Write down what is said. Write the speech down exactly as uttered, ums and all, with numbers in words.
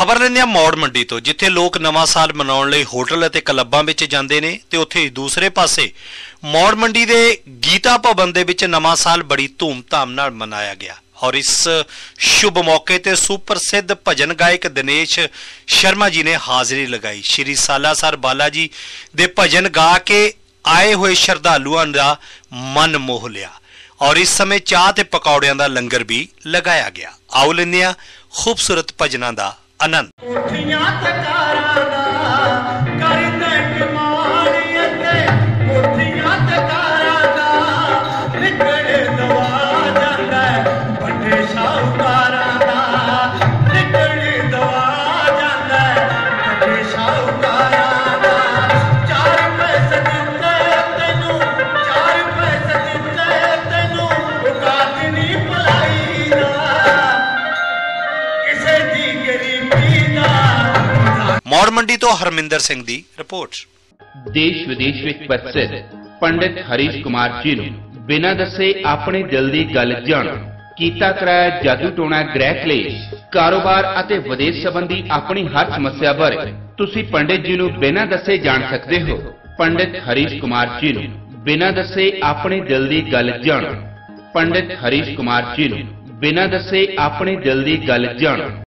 खबर लेंदे मौड़ मंडी तो जिथे लोग नवां साल मनाउण लई होटल अते क्लबां विच जांदे ने ते उत्थे दूसरे पासे मौड़ मंडी दे गीता भवन दे विच नवां साल बड़ी धूमधाम नाल मनाया गया और इस शुभ मौके ते सुप्रसिद्ध भजन गायक दिनेश शर्मा जी ने हाजिरी लगाई। श्री सालासर बालाजी दे भजन गा के आए हुए श्रद्धालुआं दा मन मोह लिया और इस समय चाह ते पकौड़ियां दा लंगर भी लगाया गया। आओ लैंदे आ खूबसूरत भजनां दा आनंद। मौड़ मंडी तो हरमिंदर सिंह दी रिपोर्ट। देश विदेश विच प्रसिद्ध पंडित हरीश कुमार जी नूं बिना दसे अपने दिल दी गल जाण कीता कराया जादू टोना ग्रह क्लेश कारोबार अते विदेश संबंधी अपनी हर समस्या बारे तुसी पंडित जी नूं बिना दसे जान सकते हो। पंडित हरीश कुमार जी नूं बिना दसे अपने दिल दी गल जाण पंडित हरीश कुमार जी नूं बिना दसे अपने दिल दी गल जाण